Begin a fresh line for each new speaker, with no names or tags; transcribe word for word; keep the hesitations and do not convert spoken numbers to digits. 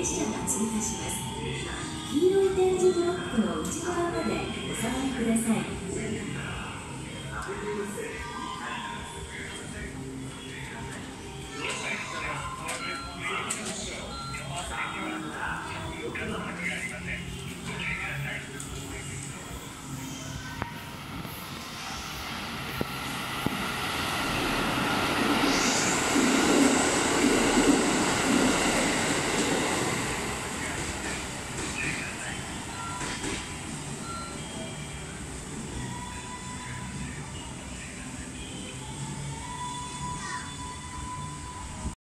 車が通過します。黄色い点字ブロックの内側までお下がりください。